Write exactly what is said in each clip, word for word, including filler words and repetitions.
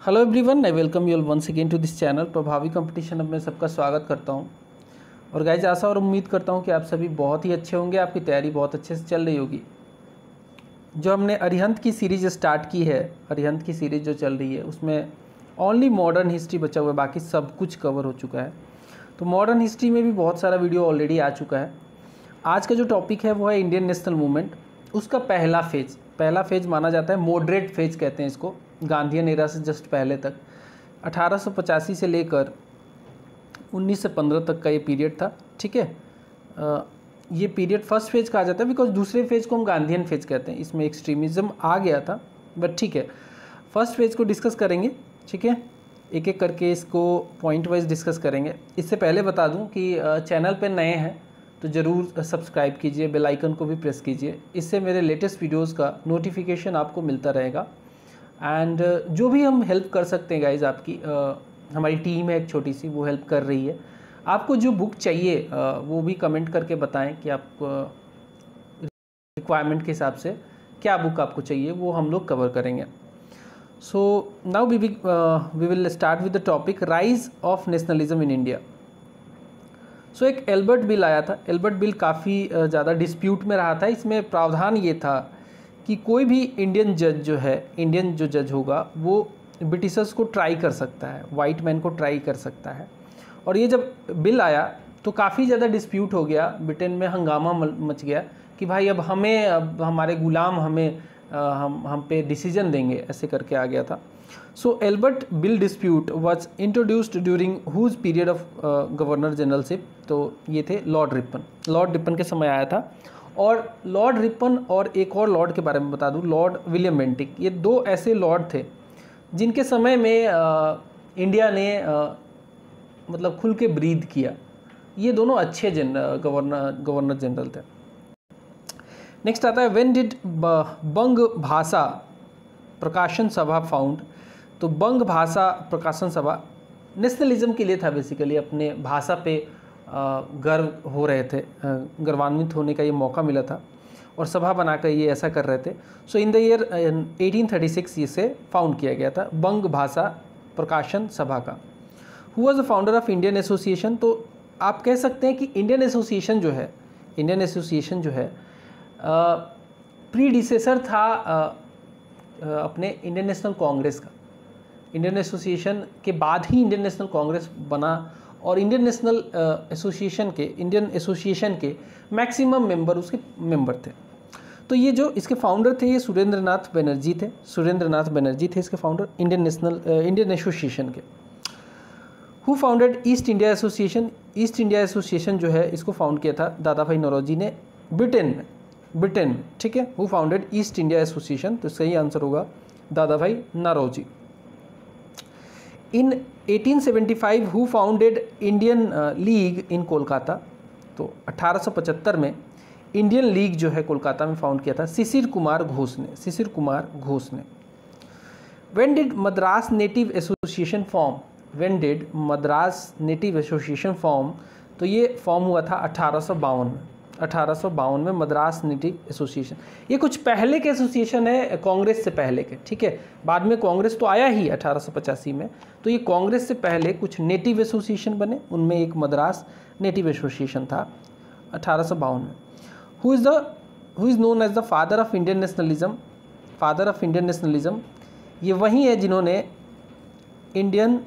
Hello everyone, I welcome you all once again to this channel Prabhavi competition. अब मैं सबका स्वागत करता हूं और गाइज आशा और उम्मीद करता हूं कि आप सभी बहुत ही अच्छे होंगे, आपकी तैयारी बहुत अच्छे से चल रही होगी। जो हमने अरिहंत की सीरीज़ स्टार्ट की है, अरिहंत की सीरीज़ जो चल रही है उसमें ओनली मॉडर्न हिस्ट्री बचा हुआ है, बाकी सब कुछ कवर हो चुका है। तो मॉडर्न हिस्ट्री में भी बहुत सारा वीडियो ऑलरेडी आ चुका है। आज का जो टॉपिक है वो है इंडियन नेशनल मूवमेंट, उसका पहला फेज पहला फेज माना जाता है, मॉडरेट फेज कहते हैं इसको, गांधीयन एरा से जस्ट पहले तक, अठारह सौ पचासी से लेकर उन्नीस सौ पंद्रह तक का ये पीरियड था। ठीक है, ये पीरियड फर्स्ट फेज कहा जाता है बिकॉज दूसरे फेज को हम गांधीयन फेज कहते हैं, इसमें एक्सट्रीमिज्म आ गया था, बट ठीक है फर्स्ट फेज को डिस्कस करेंगे। ठीक है, एक एक करके इसको पॉइंट वाइज डिस्कस करेंगे। इससे पहले बता दूं कि चैनल पे नए हैं तो ज़रूर सब्सक्राइब कीजिए, बेल आइकन को भी प्रेस कीजिए, इससे मेरे लेटेस्ट वीडियोस का नोटिफिकेशन आपको मिलता रहेगा। एंड जो भी हम हेल्प कर सकते हैं गाइज, आपकी uh, हमारी टीम है एक छोटी सी, वो हेल्प कर रही है। आपको जो बुक चाहिए uh, वो भी कमेंट करके बताएं कि आप रिक्वायरमेंट uh, के हिसाब से क्या बुक आपको चाहिए, वो हम लोग कवर करेंगे। So now we we will start with the topic rise of nationalism in India. So एक एल्बर्ट बिल आया था। एल्बर्ट बिल काफ़ी ज़्यादा डिस्प्यूट में रहा था। इसमें प्रावधान ये था कि कोई भी इंडियन जज जो है, इंडियन जो जज होगा वो ब्रिटिशर्स को ट्राई कर सकता है, वाइट मैन को ट्राई कर सकता है। और ये जब बिल आया तो काफ़ी ज़्यादा डिस्प्यूट हो गया, ब्रिटेन में हंगामा मच गया कि भाई अब हमें, अब हमारे गुलाम हमें हम हम पे डिसीजन देंगे, ऐसे करके आ गया था। So Ilbert Bill dispute was introduced during whose period of governor generalship. तो ये थे लॉर्ड रिपन। लॉर्ड रिपन के समय आया था। और लॉर्ड रिपन और एक और लॉर्ड के बारे में बता दूं, लॉर्ड विलियम बेंटिक, ये दो ऐसे लॉर्ड थे जिनके समय में आ, इंडिया ने आ, मतलब खुल के ब्रीद किया। ये दोनों अच्छे जनरल गवर्नर गवर्नर जनरल थे। नेक्स्ट आता है व्हेन डिड बंग भाषा प्रकाशन सभा फाउंड। तो बंग भाषा प्रकाशन सभा नेशनलिज्म के लिए था, बेसिकली अपने भाषा पे गर्व हो रहे थे, गर्वान्वित होने का ये मौका मिला था और सभा बनाकर ये ऐसा कर रहे थे। So in the year eighteen thirty six इसे फाउंड किया गया था, बंग भाषा प्रकाशन सभा का। Who was the founder of Indian Association. तो आप कह सकते हैं कि इंडियन एसोसिएशन जो है, इंडियन एसोसिएशन जो है प्रीडिसेसर था आ, आ, अपने इंडियन नेशनल कांग्रेस का। इंडियन एसोसिएशन के बाद ही इंडियन नेशनल कांग्रेस बना और इंडियन नेशनल एसोसिएशन के इंडियन एसोसिएशन के मैक्सिमम मेंबर उसके मेंबर थे। तो ये जो इसके फाउंडर थे ये सुरेंद्र नाथ बनर्जी थे। सुरेंद्र नाथ बनर्जी थे इसके founder Indian National Indian Association के। Who founded East India Association. East India Association जो है इसको फाउंड किया था दादा भाई नौरोजी ने, ब्रिटेन में ब्रिटेन में ठीक है। Who founded East India Association, तो सही आंसर होगा दादा भाई Naoroji. In eighteen seventy five who founded Indian League in Kolkata. तो अठारह सौ पचहत्तर में इंडियन लीग जो है कोलकाता में फाउंड किया था शिशिर कुमार घोष ने शिशिर कुमार घोष ने। When did Madras Native Association form. When did Madras Native Association form. तो ये फॉर्म हुआ था अठारह सौ बावन में अठारह सौ बावन में मद्रास नेटिव एसोसिएशन। ये कुछ पहले के एसोसिएशन है, कांग्रेस से पहले के। ठीक है, बाद में कांग्रेस तो आया ही अठारह सौ पचासी में, तो ये कांग्रेस से पहले कुछ नेटिव एसोसिएशन बने, उनमें एक मद्रास नेटिव एसोसिएशन था अठारह सौ बावन में। Who is the who is known as the father of Indian nationalism. Father of Indian nationalism ये वही है जिन्होंने इंडियन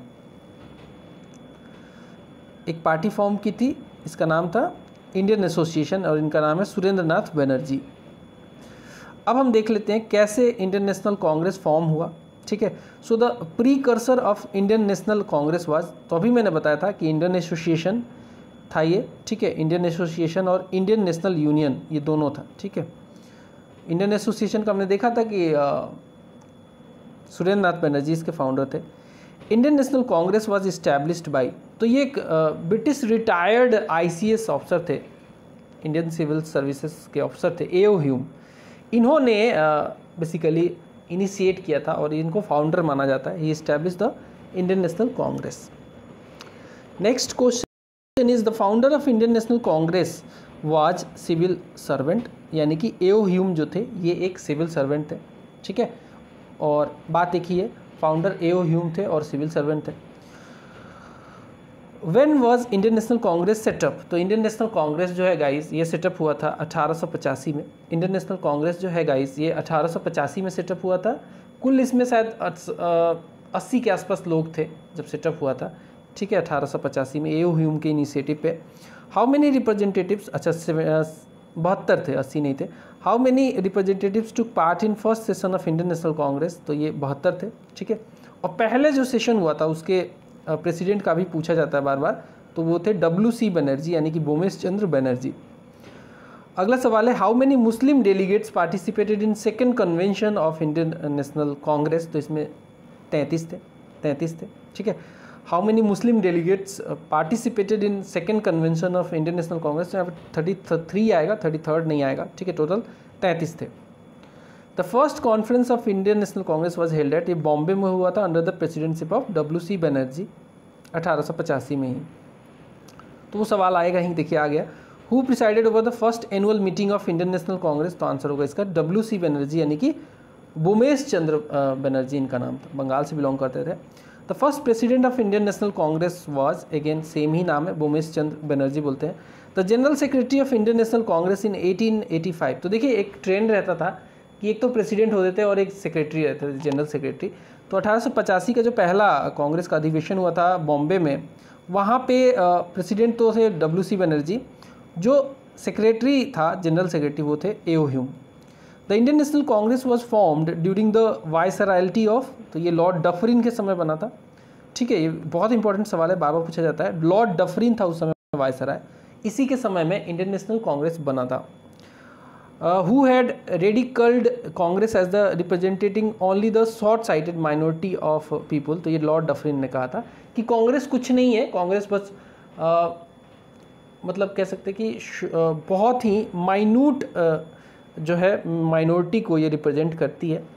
एक पार्टी फॉर्म की थी, इसका नाम था इंडियन एसोसिएशन और इनका नाम है सुरेंद्र नाथ बनर्जी। अब हम देख लेते हैं कैसे इंडियन नेशनल कांग्रेस फॉर्म हुआ। ठीक है, so the precursor of Indian national Congress was, तो अभी मैंने बताया था कि इंडियन एसोसिएशन था ये। ठीक है, इंडियन एसोसिएशन और इंडियन नेशनल यूनियन ये दोनों था। ठीक है, इंडियन एसोसिएशन का हमने देखा था कि सुरेंद्र नाथ बनर्जी इसके फाउंडर थे। Indian national Congress was established by, तो ये एक ब्रिटिश रिटायर्ड आईसीएस ऑफिसर थे, इंडियन सिविल सर्विसेज के ऑफिसर थे, ए ओ ह्यूम। इन्होंने बेसिकली इनिशिएट किया था और इनको फाउंडर माना जाता है। He establish the Indian national Congress. Next question is the founder of Indian national Congress was civil servant, यानी कि ए ओ ह्यूम जो थे ये एक सिविल सर्वेंट थे। ठीक है, और बात एक ही है, फाउंडर एओ ह्यूम थे और सिविल सर्वेंट थे। When was Indian national Congress set up, तो इंडियन नेशनल कांग्रेस जो है गाइस ये सेटअप हुआ था अठारह सौ पचासी में। इंडियन नेशनल कांग्रेस जो है गाइस ये अठारह सौ पचासी में सेटअप हुआ था। कुल इसमें शायद अस्सी के आसपास लोग थे जब सेटअप हुआ था, ठीक है, अठारह सौ पचासी में एओ ह्यूम के इनिशिएटिव पे। हाउ मेनी रिप्रेजेंटेटिव्स, अच्छा बहत्तर थे, अस्सी नहीं थे। How many representatives took part in first session of Indian national Congress, तो ये बहत्तर थे, ठीक है। और पहले जो सेशन हुआ था उसके प्रेसिडेंट का भी पूछा जाता है बार बार, तो वो थे डब्ल्यू सी बनर्जी यानी कि भूमेश चंद्र बनर्जी। अगला सवाल है how many Muslim delegates participated in second convention of Indian national Congress, तो इसमें तैंतीस थे तैंतीस थे ठीक है। How many Muslim delegates participated in second convention of Indian national Congress, यहाँ पर थर्टी थ्री आएगा, थर्टी थर्ड नहीं आएगा, ठीक है, टोटल तैंतीस थे। The first conference of Indian national Congress was held at, ये बॉम्बे में हुआ था under the presidentship of W C Banerjee अठारह सौ पचासी में ही। तो वो सवाल आएगा ही, देखिए आ गया। Who presided over the first annual meeting of Indian national Congress, तो आंसर होगा इसका डब्ल्यू सी बनर्जी यानी कि भूमेश चंद्र बनर्जी इनका नाम था, बंगाल से बिलोंग करते थे। The first president of Indian national Congress was, again same ही नाम है, भूमेश चंद्र बनर्जी बोलते हैं। The general secretary of Indian national Congress in eighteen eighty five, तो देखिए एक ट्रेंड रहता था कि एक तो प्रेसिडेंट होते थे और एक सेक्रेटरी रहते थे, जनरल सेक्रेटरी। तो अठारह सौ पचासी का जो पहला कांग्रेस का अधिवेशन हुआ था बॉम्बे में, वहाँ पे प्रेसिडेंट तो थे डब्ल्यू सी बनर्जी, जो सेक्रेटरी था जनरल सेक्रेटरी वो थे A O Hume. The Indian national Congress was formed during the viceroyalty of, तो ये लॉर्ड डफरिन के समय बना था, ठीक है, ये बहुत इंपॉर्टेंट सवाल है, बार बार पूछा जाता है। लॉर्ड डफरिन था उस समय वाइसराय, इसी के समय में इंडियन नेशनल कांग्रेस बना था। Who had ridiculed Congress as the representing only the short sighted minority of people, तो ये लॉर्ड डफरिन ने कहा था कि कांग्रेस कुछ नहीं है, कांग्रेस बस uh, मतलब कह सकते कि uh, बहुत ही माइन्यूट uh, जो है माइनॉरिटी को ये रिप्रेजेंट करती है,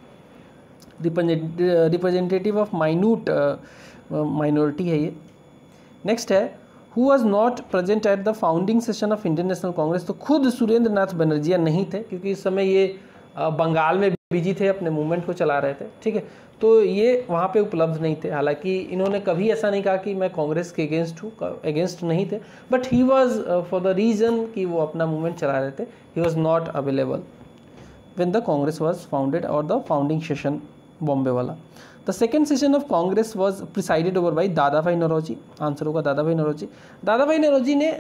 रिप्रेजेंटेटिव ऑफ माइन्यूट माइनॉरिटी है ये। नेक्स्ट है who was not present at the founding session of Indian national Congress, तो खुद सुरेंद्र नाथ बनर्जी नहीं थे क्योंकि इस समय ये बंगाल में बिजी थे, अपने मूवमेंट को चला रहे थे, ठीक है, तो ये वहाँ पे उपलब्ध नहीं थे। हालांकि इन्होंने कभी ऐसा नहीं कहा कि मैं कांग्रेस के अगेंस्ट हूँ, अगेंस्ट नहीं थे, but he was for the reason कि वो अपना मूवमेंट चला रहे थे, he was not available when the Congress was founded और द फाउंडिंग सेशन बॉम्बे वाला। The second session of Congress was presided over by Dada भाई नौरोजी, आंसर होगा दादा भाई नौरोजी। दादा भाई नौरोजी ने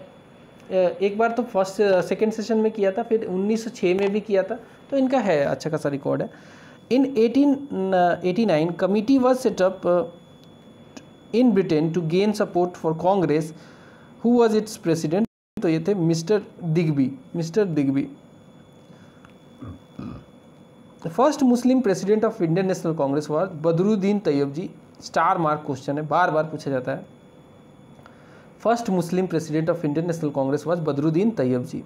एक बार तो फर्स्ट सेकेंड सेशन में किया था, फिर उन्नीस सौ छह में भी किया था, तो इनका है अच्छा खासा रिकॉर्ड है। In eighteen eighty nine committee was set up in Britain to gain support for Congress, who was its president, तो ये थे mister Digby, mister Digby. The first Muslim president of Indian national Congress was Badruddin Tyab, star mark question है, बार बार पूछा जाता है। First Muslim president of Indian national Congress was Badruddin Tyab ji.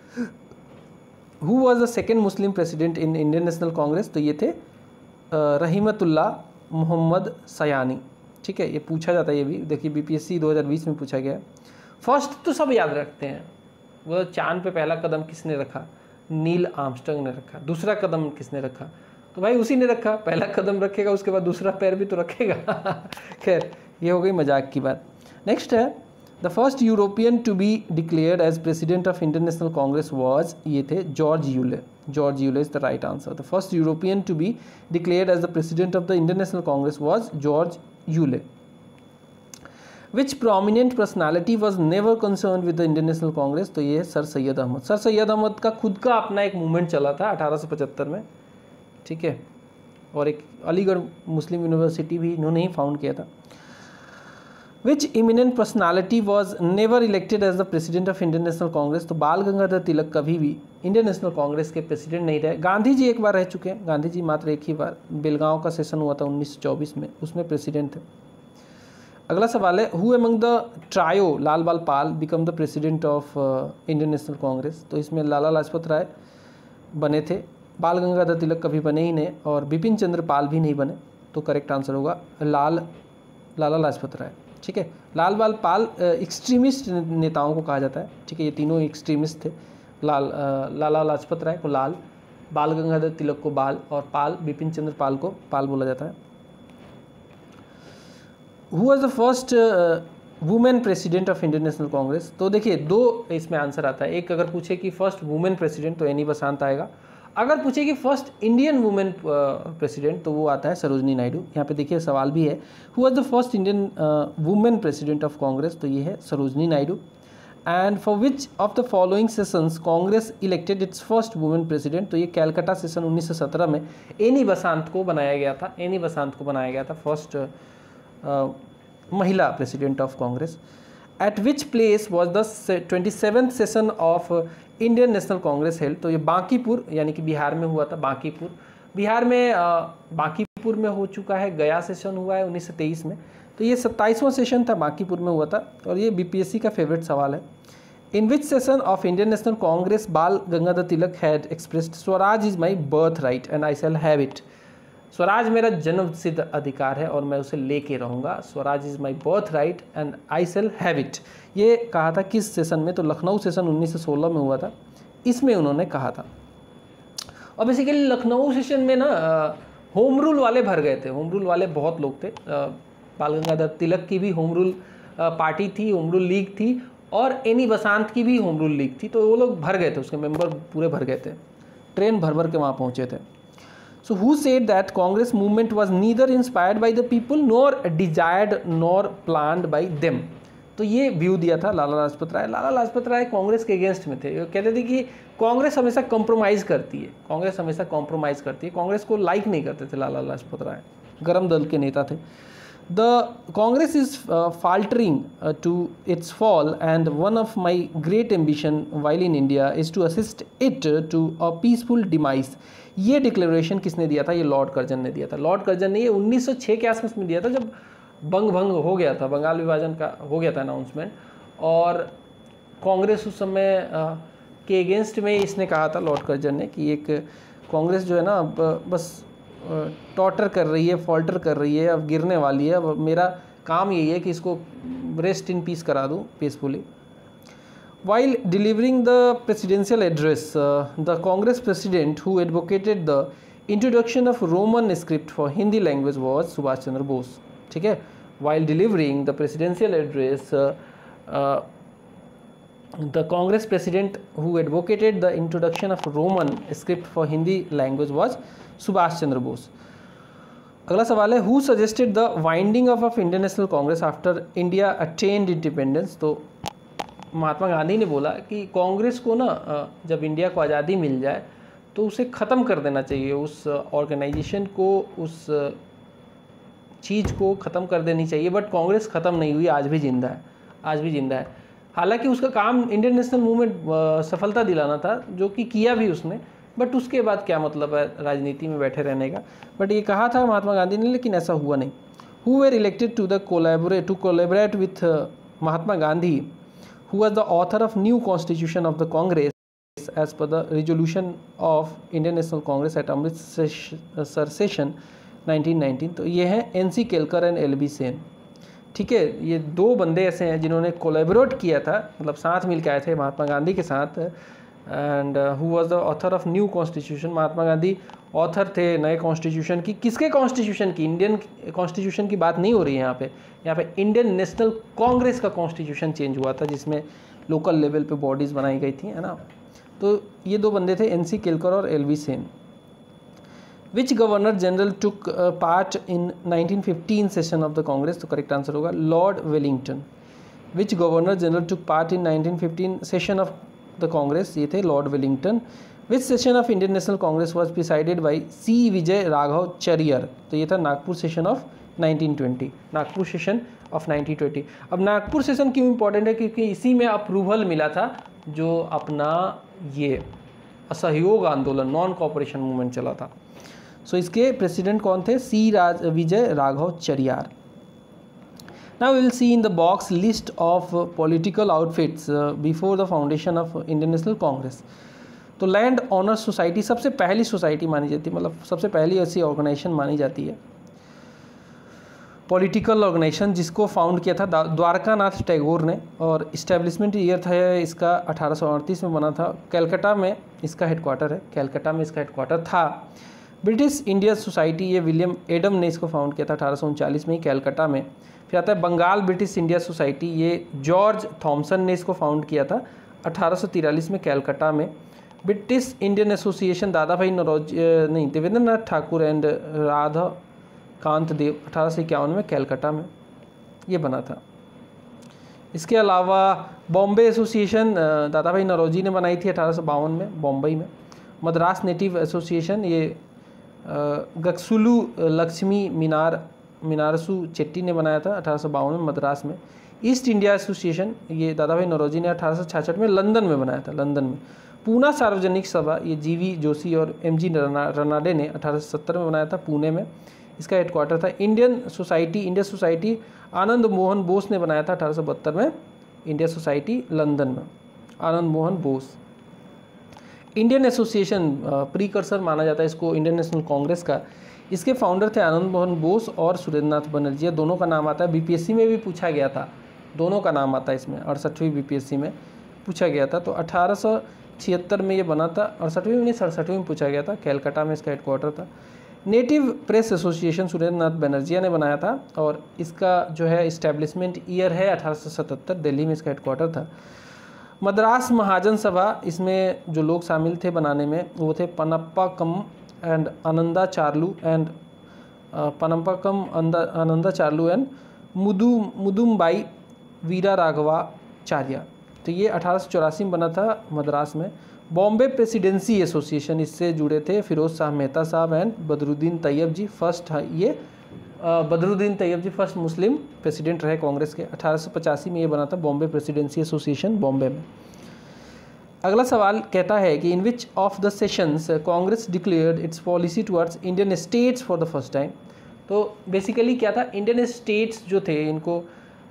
Who was the second Muslim president in Indian national Congress, तो ये थे रहीमतुल्लाह मोहम्मद सयानी, ठीक है, ये पूछा जाता है, ये भी देखिए बीपीएससी दो हज़ार बीस में पूछा गया। फर्स्ट तो सब याद रखते हैं, वो चांद पे पहला कदम किसने रखा, नील आर्मस्ट्रांग ने रखा। दूसरा कदम किसने रखा, तो भाई उसी ने रखा, पहला कदम रखेगा उसके बाद दूसरा पैर भी तो रखेगा। खैर ये हो गई मजाक की बात। नेक्स्ट है the first European to be declared as president of Indian national Congress was, ये थे George Yule, George Yule is the right answer. The first European to be declared as the president of the Indian national Congress was George Yule. Which prominent personality was never concern with the Indian national Congress, तो ये है sir Syed Ahmad. Sir Syed Ahmad का खुद का अपना एक movement चला था अठारह सौ पचहत्तर में, ठीक है, और एक अलीगढ़ मुस्लिम यूनिवर्सिटी भी इन्होंने ही फाउंड किया था। Which eminent personality was never elected as the president of Indian national Congress, तो बाल गंगाधर तिलक कभी भी इंडियन नेशनल कांग्रेस के प्रेसिडेंट नहीं रहे। गांधी जी एक बार रह चुके हैं, गांधी जी मात्र एक ही बार, बेलगांव का सेशन हुआ था उन्नीस सौ चौबीस में, उसमें प्रेसिडेंट थे। अगला सवाल है who among the trio Lal Bal Pal become the president of Indian national Congress, तो इसमें लाला लाजपत राय बने थे, बाल गंगाधर तिलक कभी बने ही नहीं, और बिपिन चंद्र पाल भी नहीं बने, तो करेक्ट आंसर होगा लाल लाला लाजपत राय, ठीक है। लाल बाल पाल एक्सट्रीमिस्ट नेताओं को कहा जाता है, ठीक है, ये तीनों एक्सट्रीमिस्ट थे। लाल लाला लाजपत राय को लाल, बाल गंगाधर तिलक को बाल, और पाल बिपिन चंद्र पाल को पाल बोला जाता है। Who was the first women president of Indian national Congress? तो देखिए दो इसमें आंसर आता है, एक अगर पूछे कि फर्स्ट वुमेन प्रेसिडेंट तो एनी बसंत आएगा, अगर पूछे कि फर्स्ट इंडियन वुमेन प्रेसिडेंट तो वो आता है सरोजनी नायडू। यहाँ पे देखिए सवाल भी है, who was the first Indian women president of Congress? तो ये है Sarojini Naidu. And for which of the following sessions Congress elected its first women president? तो ये कैलकाटा सेशन उन्नीस सौ सत्रह में एनी बसंत को बनाया गया था, एनी बसंत को बनाया गया था फर्स्ट महिला president of Congress. At which place was the twenty seventh session of Indian national Congress held? तो ये बांकीपुर यानी कि बिहार में हुआ था, बांकीपुर बिहार में, बांकीपुर में हो चुका है। गया सेशन हुआ है उन्नीस सौ तेईस में, तो ये सत्ताईसवां सेशन था, बांकीपुर में हुआ था। और ये बीपीएससी का फेवरेट सवाल है। In which session of Indian national Congress Bal Gangadhar Tilak had expressed Swaraj is my birth right and I shall have it? Swaraj मेरा जन्म सिद्ध अधिकार है और मैं उसे लेके रहूँगा। Swaraj is my birth right and I shall have it. ये कहा था किस सेशन में? तो लखनऊ सेशन उन्नीस सौ सोलह में हुआ था, इसमें उन्होंने कहा था। और बेसिकली लखनऊ सेशन में ना होम रूल वाले भर गए थे, होम रूल वाले बहुत लोग थे। बाल गंगाधर तिलक की भी होम रूल पार्टी थी, होम रूल लीग थी, और एनी बसंत की भी होम रूल लीग थी। तो वो लोग भर गए थे, उसके मेंबर पूरे भर गए थे, ट्रेन भर भर के वहाँ पहुँचे थे। So who said that Congress movement was neither inspired by the people nor desired nor planned by them? तो ये व्यू दिया था लाला लाजपत राय। लाला लाजपत राय कांग्रेस के अगेंस्ट में थे, कहते थे कि कांग्रेस हमेशा कॉम्प्रोमाइज़ करती है, कांग्रेस हमेशा कॉम्प्रोमाइज़ करती है, कांग्रेस को लाइक नहीं करते थे लाला लाजपत राय, गरम दल के नेता थे। The Congress is uh, faltering uh, to its fall, and one of my great ambition while in India is to assist it to a peaceful demise. ये डिक्लेरेशन किसने दिया था? ये लॉर्ड कर्जन ने दिया था। लॉर्ड कर्जन ने ये उन्नीस सौ छह के आसपास में दिया था, जब बंग भंग हो गया था, बंगाल विभाजन का हो गया था अनाउंसमेंट, और कांग्रेस उस समय uh, के अगेंस्ट में इसने कहा था लॉर्ड कर्जन ने कि एक कांग्रेस जो है ना बस टॉटर कर रही है, फॉल्टर कर रही है, अब गिरने वाली है, अब मेरा काम यही है कि इसको रेस्ट इन पीस करा दूँ peacefully. While delivering the presidential address, uh, the Congress president who advocated the introduction of Roman script for Hindi language was Subhash Chandra Bose. ठीक है, while delivering the presidential address, uh, uh, the Congress president who advocated the introduction of Roman script for Hindi language was Subhash Chandra Bose. अगला सवाल है, who suggested the winding up of Indian National Congress after India attained independence? तो महात्मा गांधी ने बोला कि कांग्रेस को ना जब इंडिया को आज़ादी मिल जाए तो उसे ख़त्म कर देना चाहिए, उस ऑर्गेनाइजेशन को, उस चीज़ को ख़त्म कर देनी चाहिए। बट कांग्रेस ख़त्म नहीं हुई, आज भी जिंदा है, आज भी जिंदा है। हालांकि उसका काम इंडियन नेशनल मूवमेंट सफलता दिलाना था, जो कि किया भी उसने, बट उसके बाद क्या मतलब है राजनीति में बैठे रहने का। बट ये कहा था महात्मा गांधी ने, लेकिन ऐसा हुआ नहीं। Who were elected to the collaborate to collaborate with Mahatma Gandhi, who was the author of new constitution of the Congress as per the resolution of Indian National Congress at Amritsar session nineteen nineteen? तो ये हैं N C Kelkar and L B Sen. ठीक है, ये दो बंदे ऐसे हैं जिन्होंने कोलैबोरेट किया था, मतलब साथ मिल के आए थे महात्मा गांधी के साथ। And who was the author of new constitution? Mahatma Gandhi author थे नए कॉन्स्टिट्यूशन की। किसके कॉन्स्टिट्यूशन की? इंडियन कॉन्स्टिट्यूशन की बात नहीं हो रही है यहाँ पे, यहाँ पे इंडियन नेशनल कांग्रेस का कॉन्स्टिट्यूशन चेंज हुआ था, जिसमें लोकल लेवल पे बॉडीज़ बनाई गई थी, है ना। तो ये दो बंदे थे, एन सी केलकर और L V Sen. Which governor general took part in nineteen fifteen session of the Congress? तो करेक्ट आंसर होगा lord Wellington. Which governor general took part in nineteen fifteen session of the Congress? ये थे lord Wellington. Which session of Indian national Congress was presided by C Vijay Raghav Chariar? तो ये था Nagpur session of nineteen twenty, Nagpur session of nineteen twenty. अब Nagpur session क्यों important है? क्योंकि इसी में अप्रूवल मिला था जो अपना ये असहयोग आंदोलन, नॉन कॉपरेशन मूवमेंट चला था। सो so, इसके प्रेसिडेंट कौन थे? C Raj Vijay Raghav Chariar. Now we will see in the box list of uh, political outfits uh, before the foundation of Indian National Congress. तो लैंड ऑनर सोसाइटी सबसे पहली सोसाइटी मानी जाती है, मतलब सबसे पहली ऐसी ऑर्गेनाइजेशन मानी जाती है, पॉलिटिकल ऑर्गेनाइजेशन, जिसको फाउंड किया था द्वारकानाथ टैगोर ने। और इस्टेब्लिशमेंट ईयर था इसका अठारह सौ अड़तीस में बना था। कैलकाटा में इसका हेडक्वार्टर है, कैलकाटा में इसका हेडक्वार्टर था। ब्रिटिश इंडियन सोसाइटी, ये विलियम एडम ने इसको फाउंड किया था अठारह सौ उनचालीस में ही कैलकाटा में। फिर आता है बंगाल ब्रिटिश इंडिया सोसाइटी, ये जॉर्ज थॉमसन ने इसको फाउंड किया था अठारह सौ तिरालीस में कैलकाटा में। ब्रिटिश इंडियन एसोसिएशन, दादा भाई नौरोजी नहीं देवेंद्र नाथ ठाकुर एंड राधा कांत देव, अठारह सौ इक्यावन में कैलकाटा में ये बना था। इसके अलावा बॉम्बे एसोसिएशन दादा भाई नौरोजी ने बनाई थी अठारह सौ बावन में बॉम्बई में। मद्रास नेटिव एसोसिएशन, ये गक्सुलू लक्ष्मी मीनार मीनारसू चेट्टी ने बनाया था अठारह सौ बावन में मद्रास में। ईस्ट इंडिया एसोसिएशन, ये दादा भाई नौरोजी ने अठारह सौ छियासठ में लंदन में बनाया था, लंदन में। पूना सार्वजनिक सभा, ये जीवी जोशी और एम जी रनाडे ने अठारह सौ सत्तर में बनाया था, पुणे में इसका हेडक्वार्टर था। Indian society, Indian society Anand Mohan Bose ने बनाया था अठारह सौ बहत्तर में, इंडिया सोसाइटी लंदन में, Anand Mohan Bose. Indian association precursor माना जाता है इसको इंडियन नेशनल कांग्रेस का। इसके फाउंडर थे आनंद मोहन बोस और सुरेंद्रनाथ बनर्जी, दोनों का नाम आता है। बीपीएससी में भी पूछा गया था, दोनों का नाम आता है इसमें, अड़सठवीं बीपीएससी में पूछा गया था। तो अठारह सौ छिहत्तर में ये बना था, अड़सठवीं उन्नीस अड़सठवीं में पूछा गया था, कैलकाटा में इसका हेडक्वार्टर था। Native press association Surendranath Banerjea ने बनाया था और इसका जो है इस्टेब्लिशमेंट ईयर है अठारह सौ सतहत्तर, दिल्ली में इसका हेडक्वार्टर था। मद्रास महाजन सभा, इसमें जो लोग शामिल थे बनाने में वो थे Panappakkam and Ananda Charlu and Panappakkam Ananda Charlu and Mudu Mudumbai Veera Raghavacharya. तो ये अठारह सौ चौरासी में बना था मद्रास में। बॉम्बे प्रेसिडेंसी एसोसिएशन, इससे जुड़े थे फिरोज शाह मेहता साहब एंड बदरुद्दीन तैयब जी, फर्स्ट ये Badruddin Tyab ji first Muslim president रहे कांग्रेस के। अठारह सौ पचासी में ये बना था बॉम्बे प्रेसिडेंसी एसोसिएशन, बॉम्बे में। अगला सवाल कहता है कि in which of the sessions Congress declared its policy towards Indian states for the first time. तो बेसिकली क्या था, इंडियन स्टेट्स जो थे इनको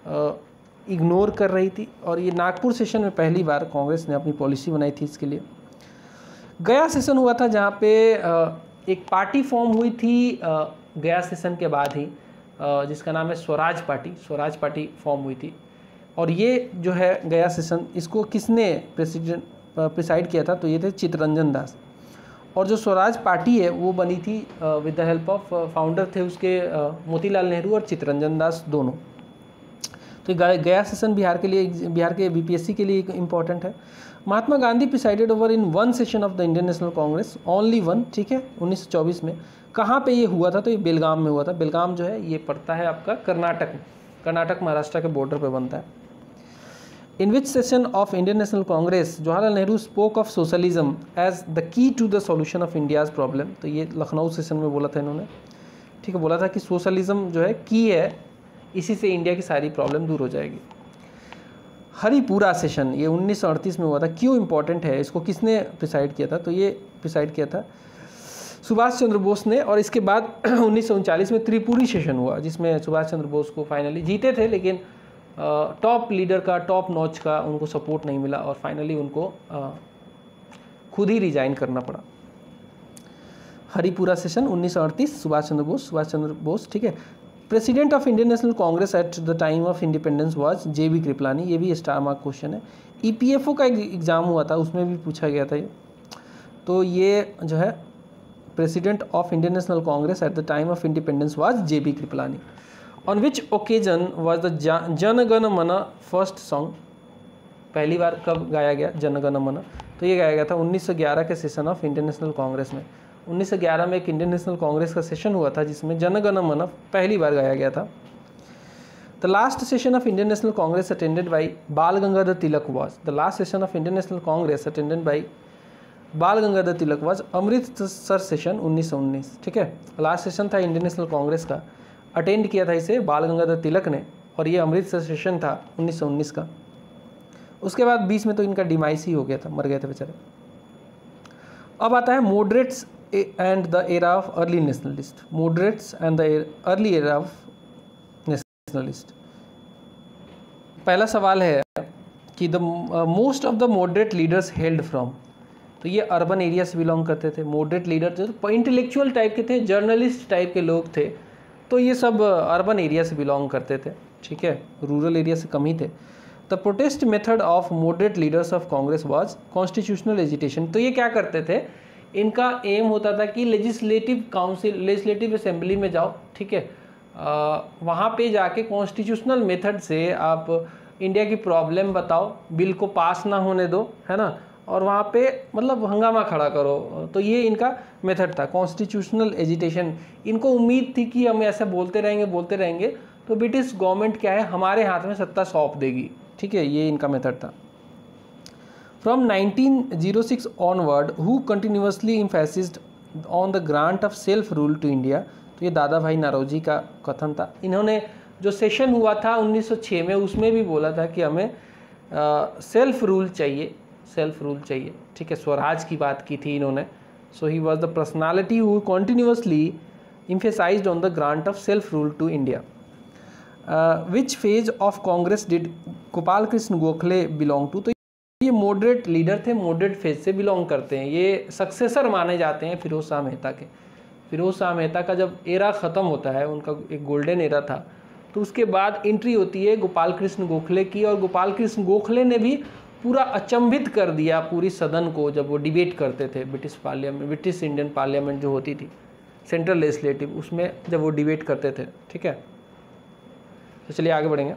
इग्नोर कर रही थी और ये नागपुर सेशन में पहली बार कांग्रेस ने अपनी पॉलिसी बनाई थी इसके लिए। गया सेशन हुआ था जहाँ पे एक पार्टी फॉर्म हुई थी गया सेशन के बाद ही, जिसका नाम है Swaraj party, Swaraj party form हुई थी। और ये जो है गया सेशन, इसको किसने प्रेसिडेंट प्रिसाइड किया था, तो ये थे चित्तरंजन दास। और जो स्वराज पार्टी है वो बनी थी with the help of, founder थे उसके मोतीलाल नेहरू और चित्तरंजन दास दोनों। तो गया सेशन बिहार के लिए, बिहार के बीपीएससी के लिए इम्पॉर्टेंट है। Mahatma Gandhi presided over in one session of the Indian national Congress, only one, ठीक है, उन्नीस सौ चौबीस में। कहाँ पे ये हुआ था, तो ये बेलगाम में हुआ था। बेलगाम जो है ये पड़ता है आपका कर्नाटक, कर्नाटक महाराष्ट्र के बॉर्डर पे बनता है। In which session of Indian national Congress Jawaharlal Nehru spoke of socialism as the key to the solution of India's problem. तो ये लखनऊ सेशन में बोला था इन्होंने, ठीक है, बोला था कि सोशलिज्म जो है की है, इसी से इंडिया की सारी प्रॉब्लम दूर हो जाएगी। हरिपुरा सेशन, ये उन्नीस सौ अड़तीस में हुआ था। क्यों इंपॉर्टेंट है, इसको किसने प्रिसाइड किया था, तो ये प्रिसाइड किया था सुभाष चंद्र बोस ने। और इसके बाद उन्नीस सौ उनचालीस में त्रिपुरी सेशन हुआ, जिसमें सुभाष चंद्र बोस को फाइनली जीते थे, लेकिन टॉप लीडर का, टॉप नॉच का उनको सपोर्ट नहीं मिला और फाइनली उनको आ, खुद ही रिजाइन करना पड़ा। हरिपुरा सेशन उन्नीस सौ अड़तीस, सुभाष चंद्र बोस, सुभाष चंद्र बोस, ठीक है। President of Indian national Congress at the time of independence was J B Kripalani, ये भी स्टार मार्क क्वेश्चन है। ईपीएफओ का एग्जाम हुआ था, उसमें भी पूछा गया था ये। तो ये जो है president of Indian national Congress at the time of independence was J B Kripalani. On which occasion was the Jana Gana मन फर्स्ट सॉन्ग, पहली बार कब गाया गया जन गण मन, तो ये गाया गया था उन्नीस सौ ग्यारह के session of Indian national Congress में। उन्नीस सौ ग्यारह में एक इंडियन नेशनल कांग्रेस का सेशन हुआ था जिसमें जन गण मन पहली बार गाया गया था। The last session of Indian national Congress attended by Bal Gangadhar Tilak was, the last session of Indian national Congress attended by Bal Gangadhar Tilak was Amritsar session उन्नीस सौ उन्नीस, ठीक है। लास्ट सेशन था इंडियन नेशनल कांग्रेस का, अटेंड किया था इसे बाल गंगाधर तिलक ने, और ये अमृतसर सेशन था उन्नीस सौ उन्नीस का। उसके बाद बीस में तो इनका डिमाइस ही हो गया था, मर गए थे बेचारे। अब आता है moderates and the era of early nationalist, moderates and the early era of nationalist. पहला सवाल है कि the most of the moderate leaders held from, तो ये अर्बन एरिया से बिलोंग करते थे। मॉडरेट लीडर जो इंटेलेक्चुअल टाइप के थे, जर्नलिस्ट टाइप के लोग थे, तो ये सब अर्बन एरिया से बिलोंग करते थे, ठीक है, रूरल एरिया से कम ही थे। The protest method of moderate leaders of Congress was constitutional agitation, तो ये क्या करते थे, इनका एम होता था कि लेजिस्लेटिव काउंसिल, लेजिस्लेटिव असेंबली में जाओ, ठीक है, वहाँ पे जाके कॉन्स्टिट्यूशनल मेथड से आप इंडिया की प्रॉब्लम बताओ, बिल को पास ना होने दो, है ना, और वहाँ पे मतलब हंगामा खड़ा करो। तो ये इनका मेथड था, कॉन्स्टिट्यूशनल एजिटेशन। इनको उम्मीद थी कि हम ऐसे बोलते रहेंगे बोलते रहेंगे तो ब्रिटिश गवर्नमेंट क्या है, हमारे हाथ में सत्ता सौंप देगी, ठीक है, ये इनका मेथड था। From nineteen o six onward who continuously emphasised on the grant of self rule to India, तो ये दादा भाई नौरोजी का कथन था। इन्होंने जो सेशन हुआ था उन्नीस सौ छह में, उसमें भी बोला था कि हमें सेल्फ रूल चाहिए, सेल्फ रूल चाहिए, ठीक है, स्वराज की बात की थी इन्होंने। So he was the personality who continuously emphasized on the grant of self rule to India. Uh, which phase of Congress did Gopal Krishna Gokhale belong to? तो ये मॉडरेट लीडर थे, मॉडरेट फेज से बिलोंग करते हैं, ये सक्सेसर माने जाते हैं फिरोज शाह मेहता के। फिरोज शाह मेहता का जब एरा ख़त्म होता है, उनका एक गोल्डन एरा था, तो उसके बाद एंट्री होती है गोपाल कृष्ण गोखले की, और गोपाल कृष्ण गोखले ने भी पूरा अचंभित कर दिया पूरी सदन को जब वो डिबेट करते थे British parliament, British Indian parliament जो होती थी सेंट्रल लेजिस्लेटिव, उसमें जब वो डिबेट करते थे, ठीक है। तो चलिए आगे बढ़ेंगे।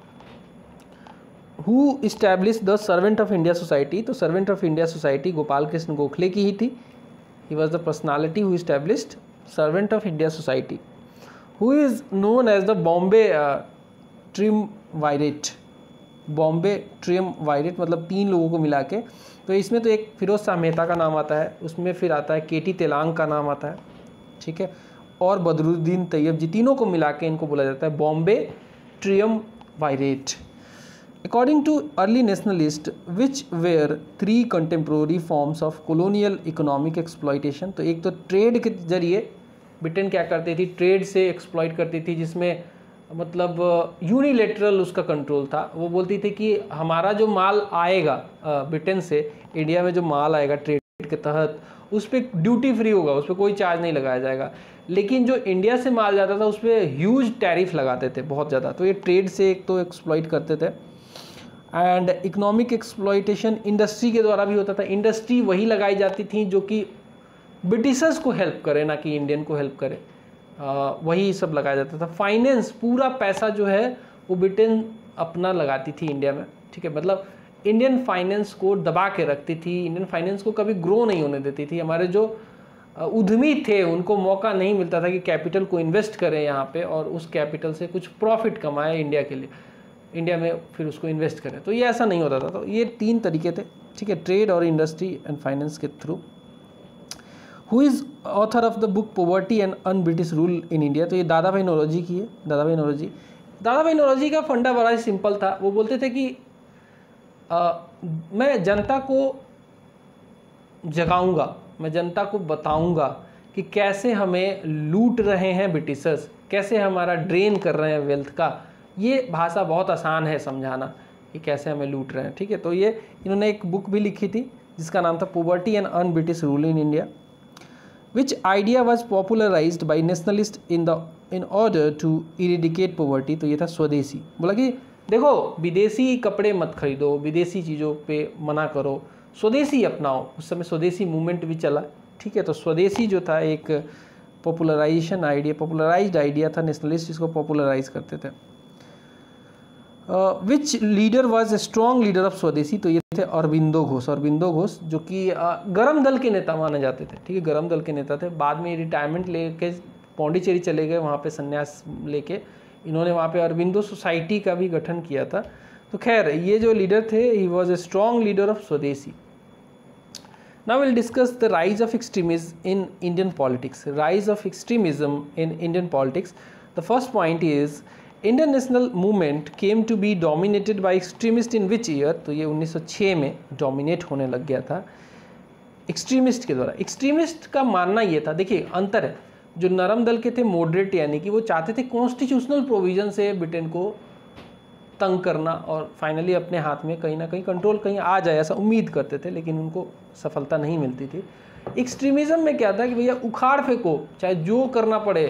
Who establish the servant of India society, तो servant of India society Gopal Krishna Gokhale की ही थी। He was the personality who established servant of India society. Who is known as the Bombay triumvirate, Bombay triumvirate मतलब तीन लोगों को मिला के। तो इसमें तो एक फिरोज शाह मेहता का नाम आता है, उसमें फिर आता है के टी तेलांग का नाम आता है, ठीक है, और बदरुद्दीन तैयब जी, तीनों को मिला के इनको बोला जाता है Bombay triumvirate. According to early nationalist which were three contemporary forms of colonial economic exploitation, तो एक तो ट्रेड के जरिए ब्रिटेन क्या करती थी, ट्रेड से एक्सप्लॉयट करती थी, जिसमें मतलब यूनिलेटरल उसका कंट्रोल था। वो बोलती थी कि हमारा जो माल आएगा ब्रिटेन से इंडिया में, जो माल आएगा ट्रेड के तहत, उस पर ड्यूटी फ्री होगा, उस पर कोई चार्ज नहीं लगाया जाएगा। लेकिन जो इंडिया से माल जाता था उस पर ह्यूज टैरिफ लगाते थे, बहुत ज़्यादा। तो ये ट्रेड से एक तो एक्सप्लॉइट करते थे। एंड इकोनॉमिक एक्सप्लॉइटेशन इंडस्ट्री के द्वारा भी होता था। इंडस्ट्री वही लगाई जाती थी जो कि ब्रिटिशर्स को हेल्प करे, ना कि इंडियन को हेल्प करे, आ, वही सब लगाया जाता था। फाइनेंस, पूरा पैसा जो है वो ब्रिटेन अपना लगाती थी इंडिया में, ठीक है, मतलब इंडियन फाइनेंस को दबा के रखती थी, इंडियन फाइनेंस को कभी ग्रो नहीं होने देती थी। हमारे जो उद्यमी थे उनको मौका नहीं मिलता था कि कैपिटल को इन्वेस्ट करें यहाँ पे और उस कैपिटल से कुछ प्रॉफिट कमाए इंडिया के लिए, इंडिया में फिर उसको इन्वेस्ट करें। तो ये ऐसा नहीं होता था। तो ये तीन तरीके थे, ठीक है, ट्रेड और इंडस्ट्री एंड फाइनेंस के थ्रू। Who is author of the book poverty and un British rule in India, तो ये दादा भाई नौरोजी की है। दादा भाई नौरोजी दादा भाई नौरोजी का फंडा बड़ा ही सिंपल था। वो बोलते थे कि आ, मैं जनता को जगाऊंगा, मैं जनता को बताऊंगा कि कैसे हमें लूट रहे हैं ब्रिटिशर्स, कैसे हमारा ड्रेन कर रहे हैं वेल्थ का। ये भाषा बहुत आसान है समझाना कि कैसे हमें लूट रहे हैं, ठीक है। तो ये इन्होंने एक बुक भी लिखी थी जिसका नाम था poverty and un British rule in India, which idea was popularized by nationalist in the in order to eradicate poverty. तो ये था स्वदेशी। बोला कि देखो, विदेशी कपड़े मत खरीदो, विदेशी चीज़ों पे मना करो, स्वदेशी अपनाओ। उस समय स्वदेशी मूवमेंट भी चला, ठीक है। तो स्वदेशी जो था एक पॉपुलराइजेशन आइडिया, पॉपुलराइज्ड आइडिया था, नेशनलिस्ट इसको पॉपुलराइज करते थे। Which leader was a strong leader of Swadeshi, तो ये थे अरविंदो घोष। अरविंदो घोष जो कि गरम दल के नेता माने जाते थे, ठीक है, गरम दल के नेता थे। बाद में रिटायरमेंट लेके पौंडीचेरी चले गए, वहाँ पे संन्यास लेके इन्होंने वहाँ पे अरविंदो सोसाइटी का भी गठन किया था। तो खैर ये जो लीडर थे, he was a strong leader of Swadeshi. Now we'll discuss the rise of extremism in Indian politics. Rise of extremism in Indian politics. The first point is Indian national movement came to be dominated by extremists in which year? तो ये उन्नीस सौ छह में dominate होने लग गया था एक्सट्रीमिस्ट के द्वारा। एक्सट्रीमिस्ट का मानना ये था, देखिए अंतर है, जो नरम दल के थे मॉडरेट, यानी कि वो चाहते थे कॉन्स्टिट्यूशनल प्रोविजन से ब्रिटेन को तंग करना और फाइनली अपने हाथ में कहीं ना कहीं कंट्रोल कहीं आ जाए, ऐसा उम्मीद करते थे, लेकिन उनको सफलता नहीं मिलती थी। एक्सट्रीमिज्म में क्या था कि भैया उखाड़ फेंको, चाहे जो करना पड़े,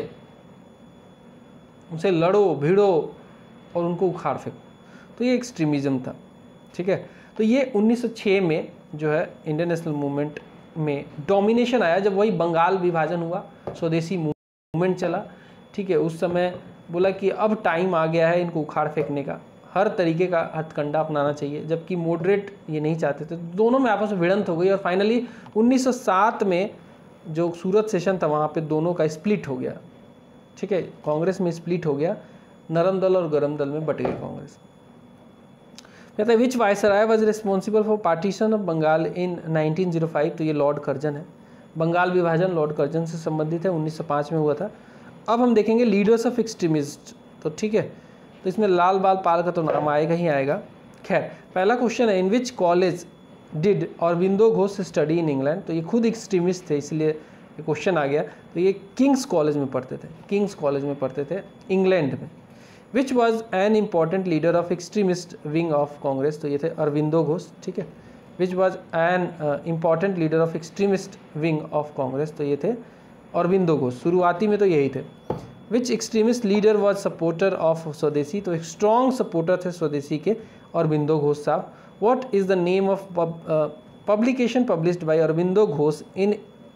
उनसे लड़ो भिड़ो और उनको उखाड़ फेंको। तो ये एक्सट्रीमिज्म था, ठीक है। तो ये उन्नीस सौ छह में जो है इंडियन नेशनल मूवमेंट में डोमिनेशन आया जब वही बंगाल विभाजन हुआ, स्वदेशी मूवमेंट चला, ठीक है। उस समय बोला कि अब टाइम आ गया है इनको उखाड़ फेंकने का, हर तरीके का हथकंडा अपनाना चाहिए, जबकि मॉडरेट ये नहीं चाहते थे। दोनों में आपस में भिड़ंत हो गई और फाइनली उन्नीस सौ सात में जो सूरत सेशन था वहाँ पे दोनों का स्प्लिट हो गया, ठीक है। कांग्रेस में स्प्लिट हो गया, नरम दल और गरम दल में बट गई कांग्रेस। कहते हैं which viceroy was responsible for partition of Bengal in nineteen o five, तो ये लॉर्ड कर्जन है। बंगाल विभाजन लॉर्ड कर्जन से संबंधित है, उन्नीस सौ पाँच में हुआ था। अब हम देखेंगे लीडर्स ऑफ एक्सट्रीमिस्ट, तो ठीक है, तो इसमें लाल बाल पाल का तो नाम आएगा ही आएगा। खैर, पहला क्वेश्चन है in which college did Aurobindo Ghosh study in England, तो ये खुद एक्सट्रीमिस्ट थे इसलिए ये क्वेश्चन आ गया। तो ये किंग्स कॉलेज में पढ़ते थे, किंग्स कॉलेज में पढ़ते थे इंग्लैंड में। Which was an important leader of extremist wing of Congress, तो ये थे अरबिंदो घोष, ठीक है। Which was an important leader of extremist wing of Congress, तो ये थे अरबिंदो घोष, शुरुआती में तो यही थे। Which extremist leader was supporter of Swadeshi, तो एक स्ट्रॉन्ग सपोर्टर थे स्वदेशी के अरबिंदो घोष साहब। What is the name of publication published by Aurobindo Ghosh in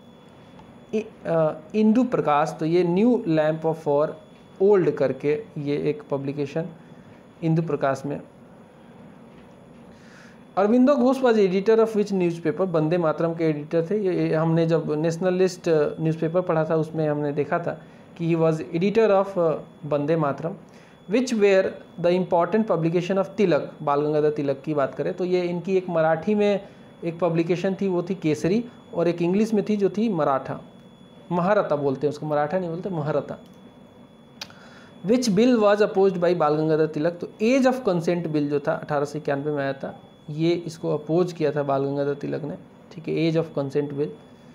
Indu Prakash, तो ये new lamp of for old करके ये एक पब्लिकेशन इंदु प्रकाश में। Aurobindo Ghosh was editor of which newspaper, Vande Mataram के एडिटर थे। ये हमने जब नेशनलिस्ट न्यूज़पेपर पढ़ा था उसमें हमने देखा था कि he was editor of Vande Mataram. Which were the important publication of Tilak, Bal Gangadhar Tilak की बात करें तो ये इनकी एक मराठी में एक पब्लिकेशन थी, वो थी केसरी, और एक इंग्लिश में थी जो थी मराठा, महारता बोलते हैं उसको, मराठा नहीं बोलते, Mahratta. Which bill was opposed by Bal Gangadhar तिलक, तो एज ऑफ कंसेंट बिल जो था अठारह सौ इक्यानवे में आया था, ये इसको अपोज किया था बाल गंगाधर तिलक ने, ठीक है, age of consent bill.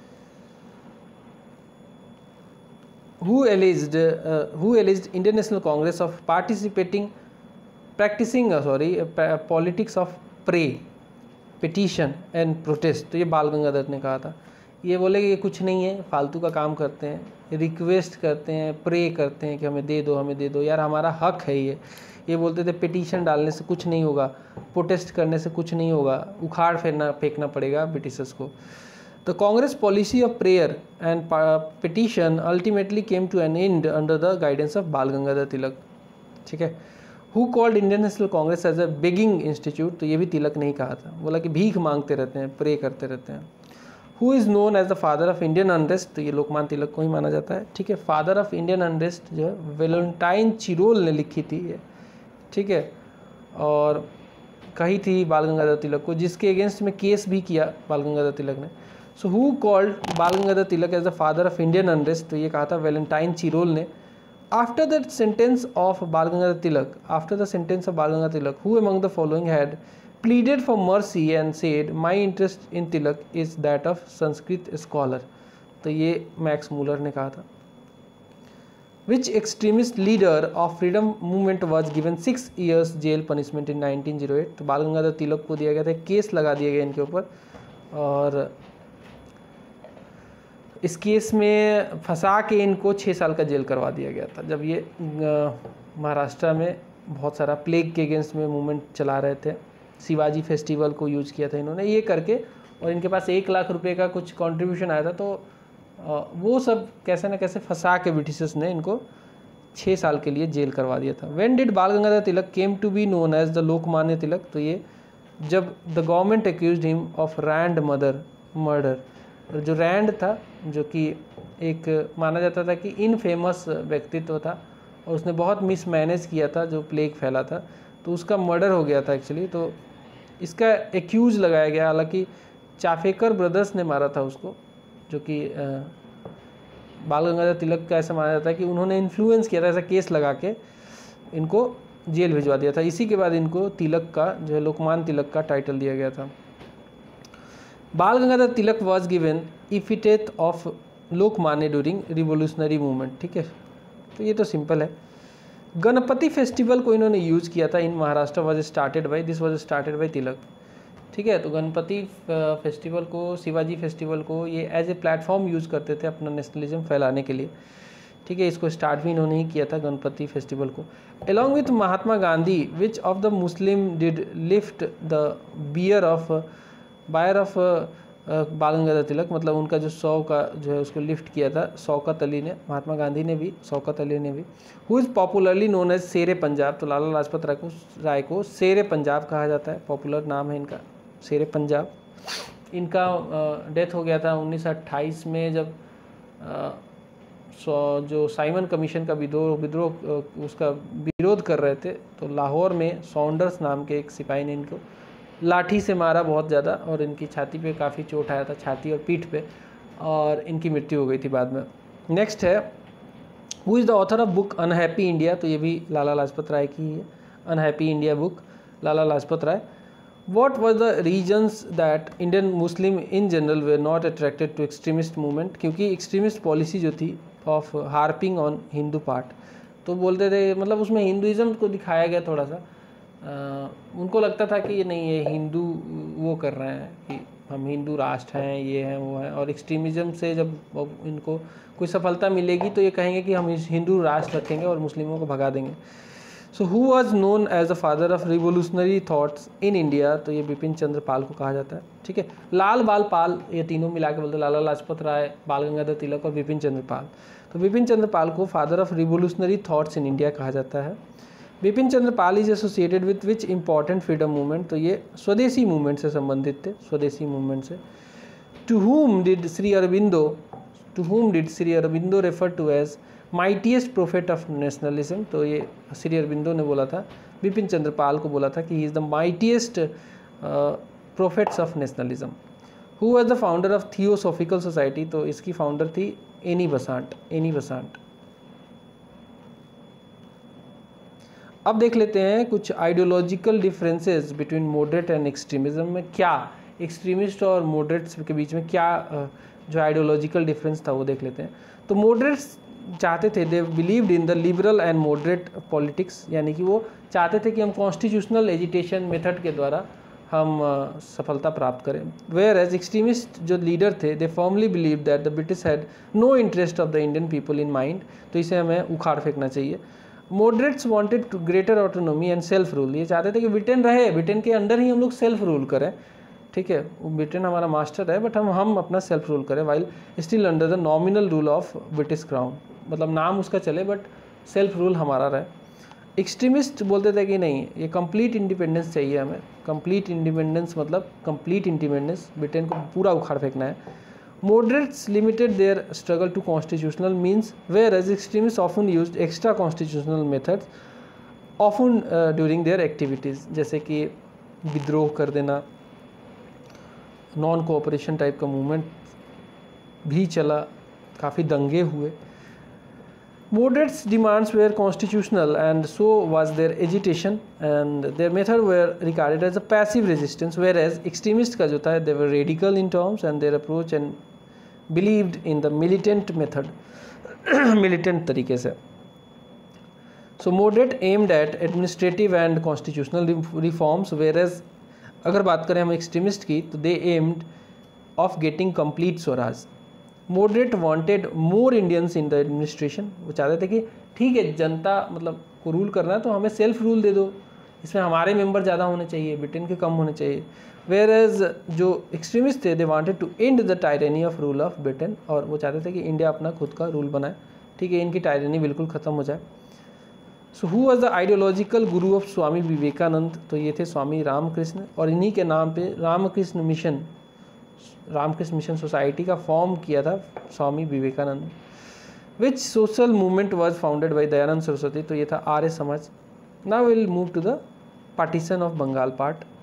Who alleged who alleged Indian national Congress of participating practicing sorry politics of pray petition and protest, तो ये बाल गंगाधर ने कहा था। ये बोले कि ये कुछ नहीं है, फालतू का काम करते हैं, रिक्वेस्ट करते हैं, प्रे करते हैं कि हमें दे दो, हमें दे दो यार, हमारा हक है ये। ये बोलते थे पिटीशन डालने से कुछ नहीं होगा, प्रोटेस्ट करने से कुछ नहीं होगा, उखाड़ फेंकना फेंकना पड़ेगा ब्रिटिशर्स को। The Congress policy of prayer and petition ultimately came to an end under the guidance of Bal Gangadhar Tilak, ठीक है। Who called Indian national Congress as a begging institute, तो ये भी तिलक नहीं कहा था, बोला कि भीख मांगते रहते हैं, प्रे करते रहते हैं। Who is known as the father of Indian unrest, तो ये लोकमान्य तिलक को ही माना जाता है, ठीक है। फादर ऑफ इंडियन अनरेस्ट जो है वेलेंटाइन चिरोल ने लिखी थी ये, ठीक है, और कही थी बाल गंगाधर तिलक को, जिसके अगेंस्ट में केस भी किया बाल गंगाधर तिलक ने। सो who called Bal Gangadhar Tilak as the father of Indian unrest, तो ये कहा था वेलेंटाइन चिरोल ने। After the sentence of Bal Gangadhar Tilak after the sentence of Bal Gangadhar Tilak who among the following had pleaded for mercy and said my interest in Tilak is that of Sanskrit scholar, तो ये Max Muller ने कहा था। Which extremist leader of freedom movement was given six years jail punishment in nineteen o eight, तो बाल गंगाधर तिलक को दिया गया था, केस लगा दिया गया इनके ऊपर, और इस केस में फंसा के इनको छः साल का जेल करवा दिया गया था, जब ये महाराष्ट्र में बहुत सारा प्लेग के अगेंस्ट में मूवमेंट चला रहे थे। शिवाजी फेस्टिवल को यूज किया था इन्होंने ये करके, और इनके पास एक लाख रुपए का कुछ कंट्रीब्यूशन आया था, तो वो सब कैसे ना कैसे फंसा के ब्रिटिशर्स ने इनको छः साल के लिए जेल करवा दिया था। When did Bal Gangadhar Tilak came to be known as the Lokmanya Tilak, तो ये जब the government accused him of Rand mother murder, जो रैंड था जो कि एक माना जाता था कि इनफेमस व्यक्तित्व था और उसने बहुत मिसमैनेज किया था जो प्लेग फैला था, तो उसका मर्डर हो गया था एक्चुअली, तो इसका एक्यूज लगाया गया। हालांकि चाफेकर ब्रदर्स ने मारा था उसको, जो कि बाल गंगाधर तिलक का ऐसा माना जाता है कि उन्होंने इन्फ्लुएंस किया था, ऐसा केस लगा के इनको जेल भिजवा दिया था। इसी के बाद इनको तिलक का जो है लोकमान्य तिलक का टाइटल दिया गया था। Bal Gangadhar Tilak was given epithet of Lokmanya during revolutionary movement, ठीक है, तो ये तो सिंपल है। गणपति फेस्टिवल को इन्होंने यूज किया था in Maharashtra was started by this was started by Tilak, ठीक है। तो गणपति फेस्टिवल को, शिवाजी फेस्टिवल को ये एज ए प्लेटफॉर्म यूज करते थे अपना नेशनलिज्म फैलाने के लिए, ठीक है। इसको स्टार्ट भी इन्होंने ही किया था गणपति फेस्टिवल को। Along with Mahatma Gandhi which of the Muslim did lift the bier of bier of Bal Gangadhar तिलक, मतलब उनका जो सौ का जो है उसको लिफ्ट किया था शौकत अली ने, महात्मा गांधी ने भी, शौकत अली ने भी। Who is popularly known as Shere Punjab, तो लाला लाजपत राय को राय को शेरे पंजाब कहा जाता है, पॉपुलर नाम है इनका शेरे पंजाब। इनका डेथ हो गया था उन्नीस सौ अट्ठाईस में, जब आ, सो जो साइमन कमीशन का विद्रोह विद्रोह उसका विरोध कर रहे थे, तो लाहौर में सॉन्डर्स नाम के एक सिपाही ने इनको लाठी से मारा बहुत ज़्यादा, और इनकी छाती पे काफ़ी चोट आया था, छाती और पीठ पे, और इनकी मृत्यु हो गई थी बाद में। नेक्स्ट है, who is the author of book unhappy India, तो ये भी लाला लाजपत राय की है, unhappy India book, Lala Lajpat Rai. What were the reasons that Indian Muslim in general were not attracted to extremist movement? क्योंकि extremist policy जो थी of harping on Hindu part, तो बोलते थे, मतलब उसमें हिंदुज़म को दिखाया गया थोड़ा सा, आ, उनको लगता था कि ये नहीं, ये हिंदू वो कर रहे हैं कि हम हिंदू राष्ट्र हैं, ये हैं वो हैं, और एक्सट्रीमिज़म से जब इनको कोई सफलता मिलेगी तो ये कहेंगे कि हम हिंदू राष्ट्र रखेंगे और मुस्लिमों को भगा देंगे। So who was known as the father of revolutionary thoughts in India, तो ये बिपिन चंद्र पाल को कहा जाता है। ठीक है, लाल बाल पाल, ये तीनों मिला के बोलते हैं, लाला लाजपत राय, बाल गंगाधर तिलक और बिपिन चंद्र पाल। तो बिपिन चंद्र पाल को father of revolutionary thoughts in India कहा जाता है। Bipin Chandra Pal is associated with which important freedom movement, तो ये स्वदेशी मूवमेंट से संबंधित थे, स्वदेशी मूवमेंट से। To whom did Shri Aurobindo to whom did Shri Aurobindo refer to as mightiest prophet of nationalism, तो ये श्री अरबिंदो ने बोला था, बिपिन चंद्र पाल को बोला था कि he is the mightiest prophets of nationalism. Who was the founder of theosophical society, तो इसकी फाउंडर थी एनी बसांट, एनी बसांट। अब देख लेते हैं कुछ ideological differences between moderate and extremism में, क्या एक्सट्रीमिस्ट और मॉडरेट्स के बीच में क्या जो आइडियोलॉजिकल डिफरेंस था वो देख लेते हैं। तो मॉडरेट्स चाहते थे, they believed in the liberal and moderate politics, यानी कि वो चाहते थे कि हम कॉन्स्टिट्यूशनल एजिटेशन मेथड के द्वारा हम सफलता प्राप्त करें। वेयर एज एक्सट्रीमिस्ट जो लीडर थे, they firmly believe that the British had no interest of the Indian people in mind, तो इसे हमें उखाड़ फेंकना चाहिए। Moderates wanted to greater autonomy and self rule, ये चाहते थे कि ब्रिटेन रहे, ब्रिटेन के अंडर ही हम लोग सेल्फ रूल करें। ठीक है, ब्रिटेन हमारा मास्टर है, बट हम हम अपना सेल्फ रूल करें, while still under the nominal rule of British crown, मतलब नाम उसका चले बट सेल्फ रूल हमारा रहे। एक्सट्रीमिस्ट बोलते थे कि नहीं, ये कंप्लीट इंडिपेंडेंस चाहिए हमें, कंप्लीट इंडिपेंडेंस मतलब कंप्लीट इंडिपेंडेंस, ब्रिटेन को पूरा उखाड़ फेंकना है। Moderates limited their struggle to constitutional means, whereas extremist often used extra constitutional methods often during their activities, जैसे कि विद्रोह कर देना, नॉन कोऑपरेशन टाइप का मूवमेंट भी चला, काफ़ी दंगे हुए। Moderates' demands were constitutional and so was their agitation, and their method were regarded as a passive resistance, whereas extremists का जो था, they were radical in terms and their approach and believed in the militant method, militant तरीके से। So moderate aimed at administrative and constitutional reforms, whereas अगर बात करें हम extremist की, तो they aimed of getting complete Swaraj. Moderate wanted more Indians in the administration, वो चाहते थे कि ठीक है जनता मतलब को रूल करना है तो हमें सेल्फ रूल दे दो, इसमें हमारे मेंबर ज़्यादा होने चाहिए, ब्रिटेन के कम होने चाहिए। वेयर एज जो एक्सट्रीमिस्ट थे, they wanted to end the tyranny of rule of Britain, और वो चाहते थे कि इंडिया अपना खुद का रूल बनाए, ठीक है, इनकी टायरेनी बिल्कुल ख़त्म हो जाए। So who was the ideological guru of Swami Vivekananda, तो ये थे स्वामी रामकृष्ण, और इन्हीं के नाम पे Ramakrishna mission Ramakrishna mission society का फॉर्म किया था Swami Vivekananda. Which social movement was founded by Dayanand Saraswati, तो ये था Arya Samaj. Now will move to the partition of Bengal part.